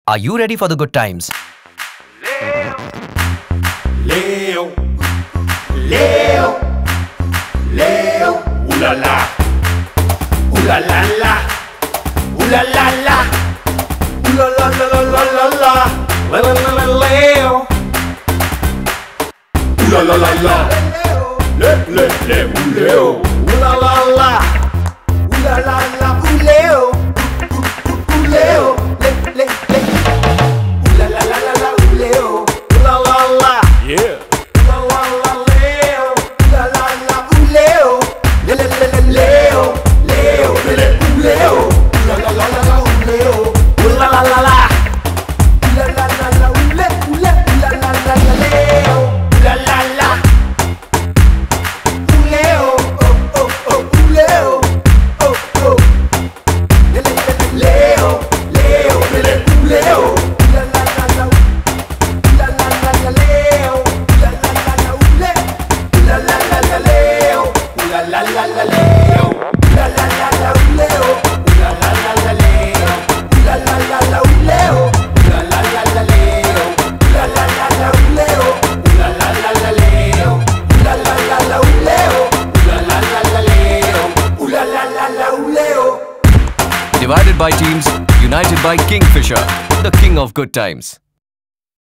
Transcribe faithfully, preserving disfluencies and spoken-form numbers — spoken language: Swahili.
Are you ready for the good times? Leo, Leo, Leo, ooh la la, ooh la la la, ooh la la la, ooh la la la la la la, la la la la Leo, ooh la la la la, le le le ooh Leo, ooh la la la, ooh la la la ooh Leo, ooh Leo, le le le, ooh la la la la la ooh Leo, ooh la la la, yeah. Divided by teams, united by Kingfisher, the king of good times.